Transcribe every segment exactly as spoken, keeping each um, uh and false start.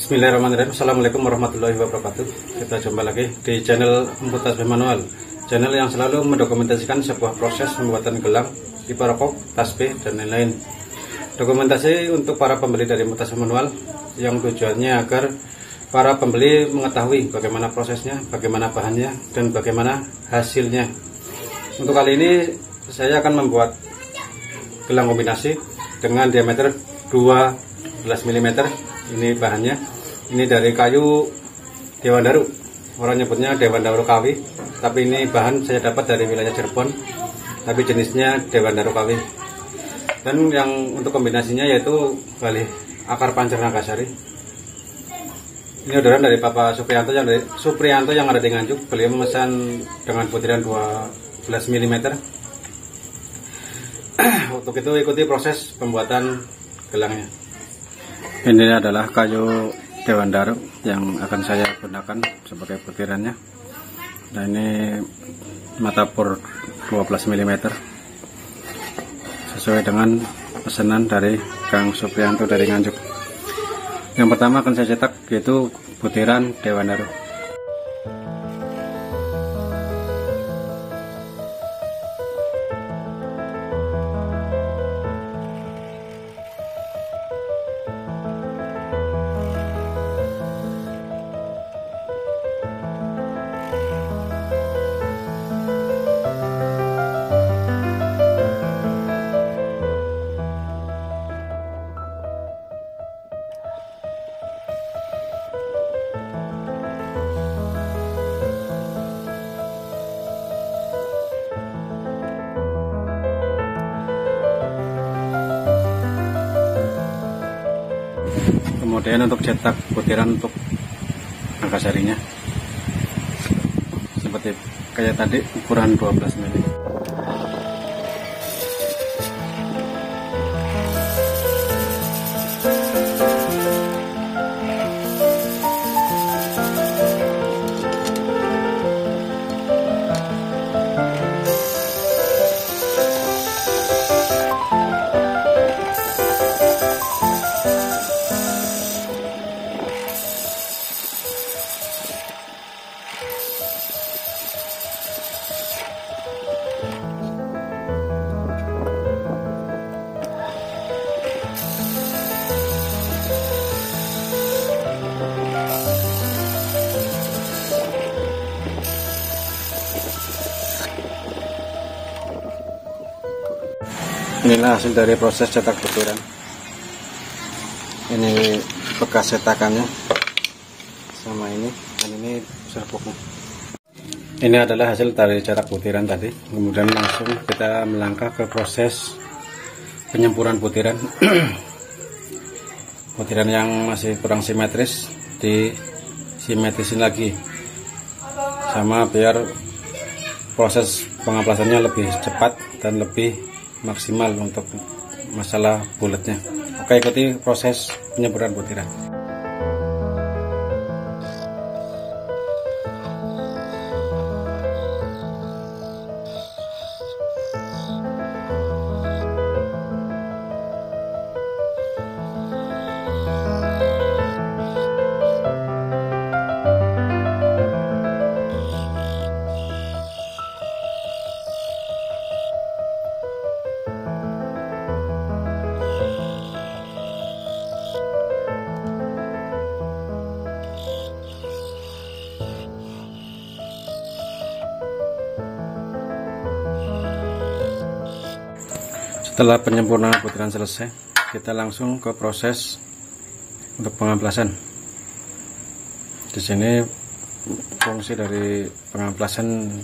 Bismillahirrahmanirrahim. Assalamualaikum warahmatullahi wabarakatuh. Kita jumpa lagi di channel Emput Tasbih Manual, channel yang selalu mendokumentasikan sebuah proses pembuatan gelang, pipa rokok, tasbih, dan lain-lain. Dokumentasi untuk para pembeli dari Emput Tasbih Manual yang tujuannya agar para pembeli mengetahui bagaimana prosesnya, bagaimana bahannya, dan bagaimana hasilnya. Untuk kali ini saya akan membuat gelang kombinasi dengan diameter dua belas milimeter. Ini bahannya, ini dari kayu Dewandaru, orang nyebutnya Dewandaru Kawi, tapi ini bahan saya dapat dari wilayah Cirebon, tapi jenisnya Dewandaru Kawi. Dan yang untuk kombinasinya yaitu galih akar pancer Nagasari. Ini orderan dari Bapak Supriyanto yang dari Supriyanto yang ada di Nganjuk. Beliau memesan dengan butiran dua belas milimeter. Untuk itu ikuti proses pembuatan gelangnya. Ini adalah kayu Dewandaru yang akan saya gunakan sebagai butirannya. Nah, ini mata bor dua belas milimeter sesuai dengan pesanan dari Kang Supriyanto dari Nganjuk. Yang pertama akan saya cetak yaitu butiran Dewandaru. Kemudian untuk cetak butiran untuk Nagasarinya seperti kayak tadi, ukuran dua belas milimeter. Inilah hasil dari proses cetak butiran. Ini bekas cetakannya sama ini, dan ini serbuknya. Ini adalah hasil dari cetak butiran tadi. Kemudian langsung kita melangkah ke proses penyempuran butiran. Butiran yang masih kurang simetris disimetrisin lagi, sama biar proses pengamplasannya lebih cepat dan lebih maksimal untuk masalah bulatnya. Oke, ikuti proses penyempuran butiran. Setelah penyempurnaan butiran selesai, kita langsung ke proses untuk pengamplasan. Di sini fungsi dari pengamplasan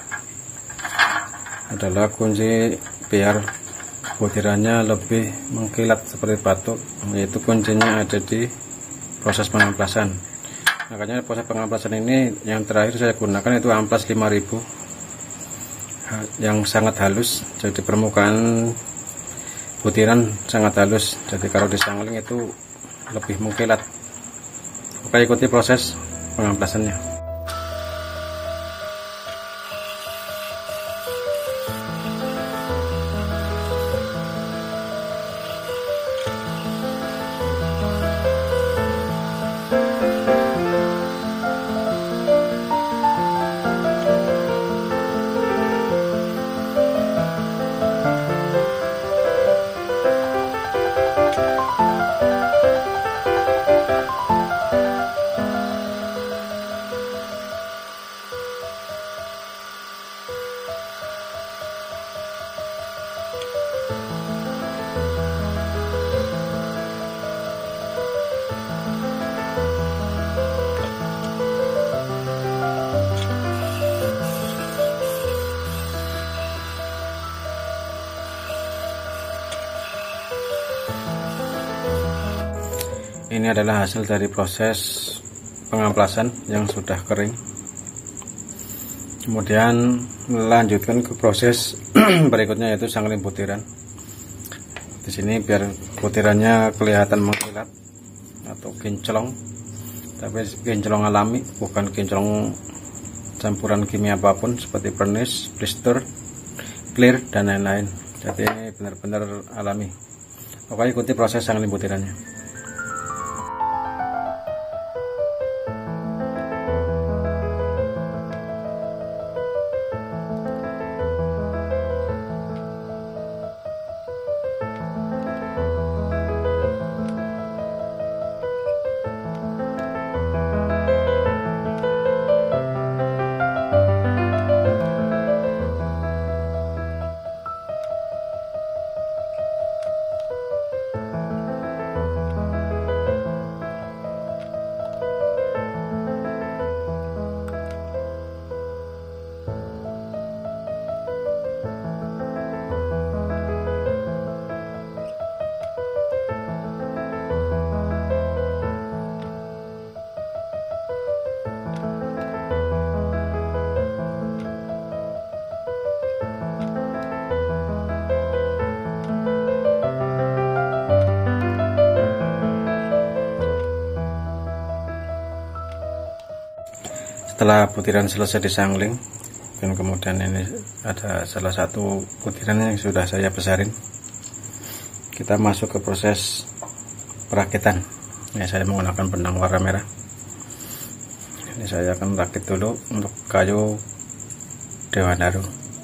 adalah kunci biar butirannya lebih mengkilat seperti batu, yaitu kuncinya ada di proses pengamplasan. Makanya proses pengamplasan ini yang terakhir saya gunakan itu amplas lima ribu yang sangat halus, jadi permukaan butiran sangat halus, jadi kalau disangling itu lebih mengkilat. Oke, ikuti proses pengamplasannya. Ini adalah hasil dari proses pengamplasan yang sudah kering. Kemudian melanjutkan ke proses berikutnya, yaitu sangling butiran. Di sini biar butirannya kelihatan mengkilat atau kinclong, tapi kinclong alami, bukan kinclong campuran kimia apapun seperti pernis, blister, clear dan lain-lain. Jadi ini benar-benar alami. Pokoknya ikuti proses sangling butirannya. Setelah butiran selesai disangling, dan kemudian ini ada salah satu butiran yang sudah saya besarin, kita masuk ke proses perakitan. Ya, saya menggunakan benang warna merah. Ini saya akan rakit dulu untuk kayu dewandaru.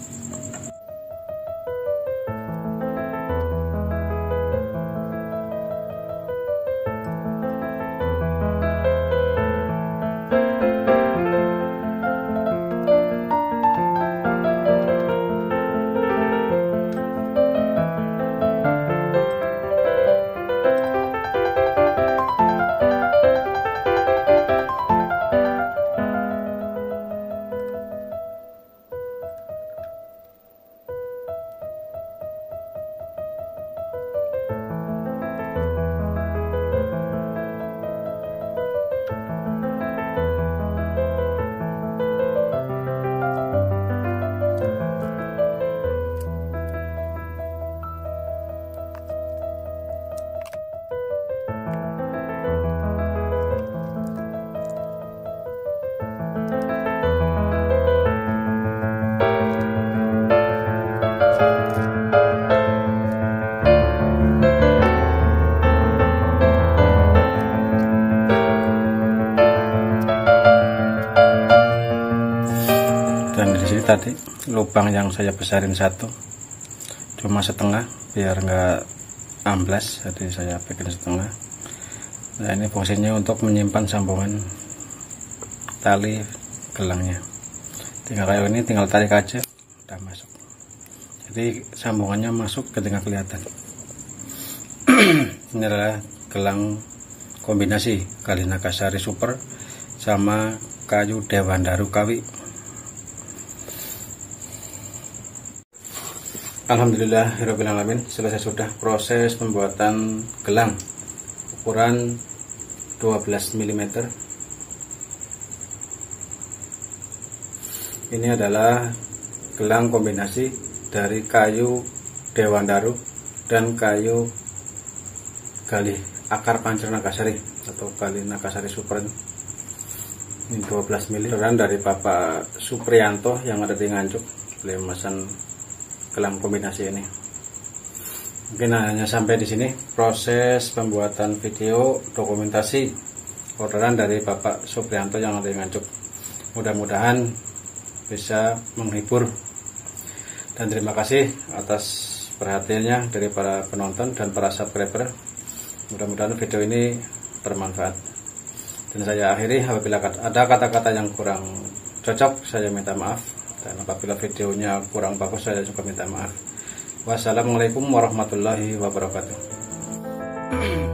Dan di sini tadi lubang yang saya besarin satu, cuma setengah biar nggak amblas, jadi saya bikin setengah. Nah, ini fungsinya untuk menyimpan sambungan tali gelangnya. Tinggal kayak ini, tinggal tarik aja, udah masuk. Jadi sambungannya masuk ketika kelihatan. Ini adalah gelang kombinasi Galinakasari Super sama kayu dewandaru kawi. Alhamdulillahirrahmanirrahim, selesai sudah proses pembuatan gelang ukuran dua belas milimeter. Ini adalah gelang kombinasi dari kayu dewandaru dan kayu gali akar pancir nakasari atau Galinakasari Super. Ini dua belas milimeter dari Bapak Supriyanto yang ada di Nganjuk. Beliau memesan gelang kombinasi ini. Mungkin hanya sampai di sini proses pembuatan video dokumentasi orderan dari Bapak Supriyanto yang ada di Nganjuk. Mudah-mudahan bisa menghibur, dan terima kasih atas perhatiannya dari para penonton dan para subscriber. Mudah-mudahan video ini bermanfaat. Dan saya akhiri, apabila ada kata-kata yang kurang cocok saya minta maaf, dan apabila videonya kurang bagus saya juga minta maaf. Wassalamualaikum warahmatullahi wabarakatuh.